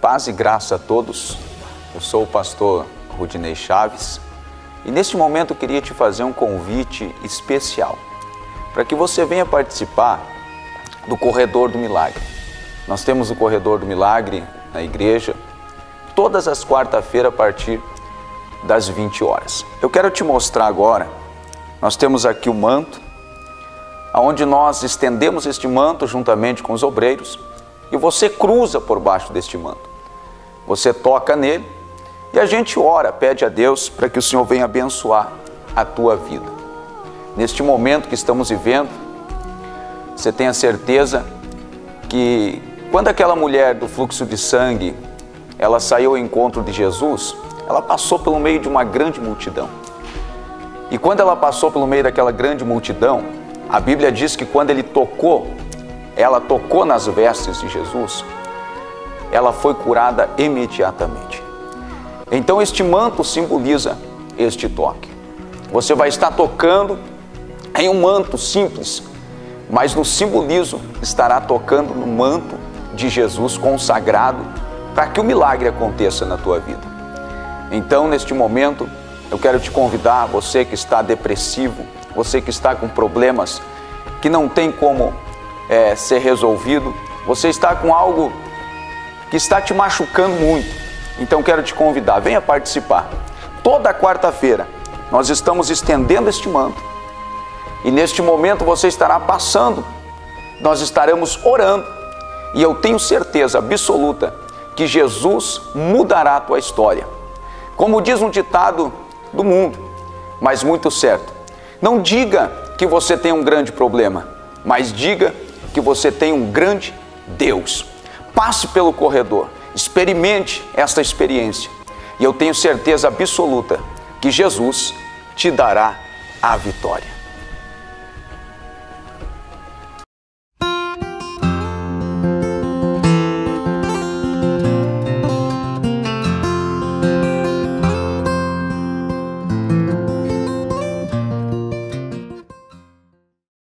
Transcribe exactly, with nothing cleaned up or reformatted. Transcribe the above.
Paz e graça a todos. Eu sou o pastor Rudinei Chaves e neste momento eu queria te fazer um convite especial para que você venha participar do Corredor do Milagre. Nós temos o Corredor do Milagre na igreja todas as quarta-feiras a partir das vinte horas. Eu quero te mostrar agora, nós temos aqui o manto, onde nós estendemos este manto juntamente com os obreiros e você cruza por baixo deste manto. Você toca nele e a gente ora, pede a Deus para que o Senhor venha abençoar a tua vida. Neste momento que estamos vivendo, você tenha certeza que quando aquela mulher do fluxo de sangue, ela saiu ao encontro de Jesus, ela passou pelo meio de uma grande multidão. E quando ela passou pelo meio daquela grande multidão, a Bíblia diz que quando ele tocou, ela tocou nas vestes de Jesus, ela foi curada imediatamente. Então este manto simboliza este toque. Você vai estar tocando em um manto simples, mas no simbolismo estará tocando no manto de Jesus consagrado para que o milagre aconteça na tua vida. Então neste momento eu quero te convidar, você que está depressivo, você que está com problemas que não tem como é, ser resolvido, você está com algo que está te machucando muito, então quero te convidar, venha participar. Toda quarta-feira nós estamos estendendo este manto e neste momento você estará passando, nós estaremos orando e eu tenho certeza absoluta que Jesus mudará a tua história. Como diz um ditado do mundo, mas muito certo, não diga que você tem um grande problema, mas diga que você tem um grande Deus. Passe pelo corredor, experimente esta experiência e eu tenho certeza absoluta que Jesus te dará a vitória.